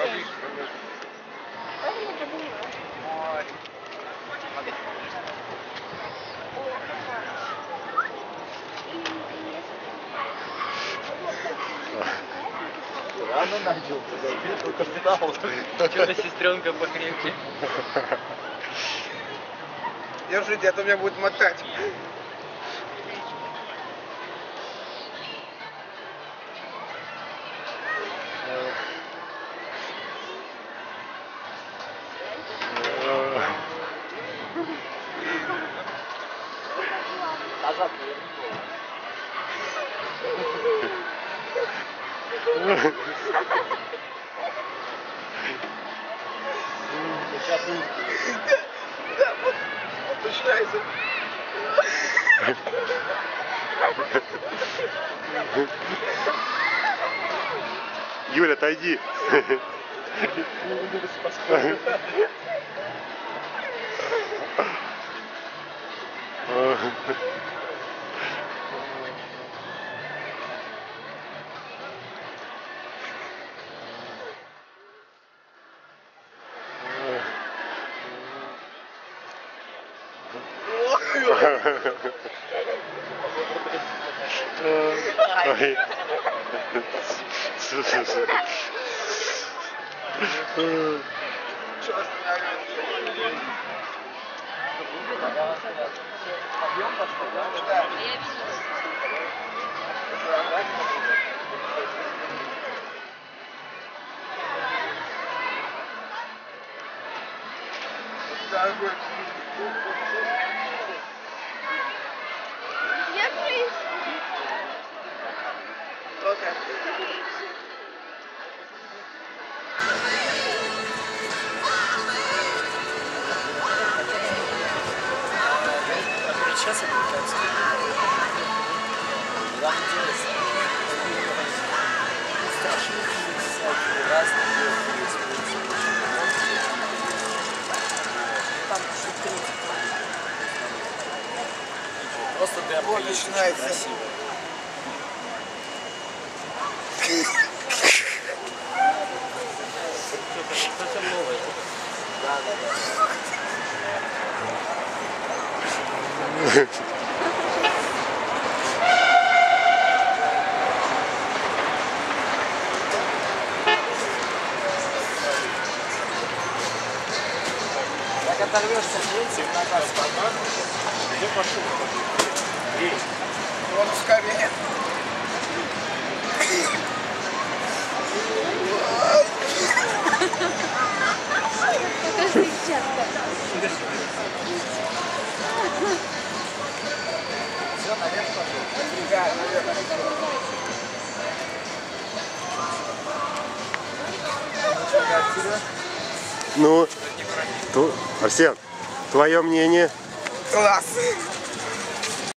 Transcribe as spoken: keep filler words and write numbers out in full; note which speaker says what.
Speaker 1: Рано начал, только встал.
Speaker 2: Что-то сестренка покрепче.
Speaker 3: Держите, а то меня будет мотать.
Speaker 1: Назад, сейчас
Speaker 3: Да, вот, вот начинается.
Speaker 4: Юля, отойди. Ой.
Speaker 3: Что останавливается?
Speaker 2: Объем поставил?
Speaker 3: Да.
Speaker 5: Я приз.
Speaker 3: Окей.
Speaker 1: Сейчас отвлекаться. Вам интересно. Страшные всякие разные. Там что-то просто ты
Speaker 3: Вот начинается.
Speaker 1: красиво.
Speaker 2: Совсем новое.
Speaker 1: Да, да, да. Как оторвешься с рельсов, назад спокойно. Где пошел?
Speaker 3: Он в камере.
Speaker 5: Покажи часто.
Speaker 3: Все, наверх пошел. Да, наверх.
Speaker 4: Ну, ту- Арсен, твое мнение?
Speaker 3: Класс.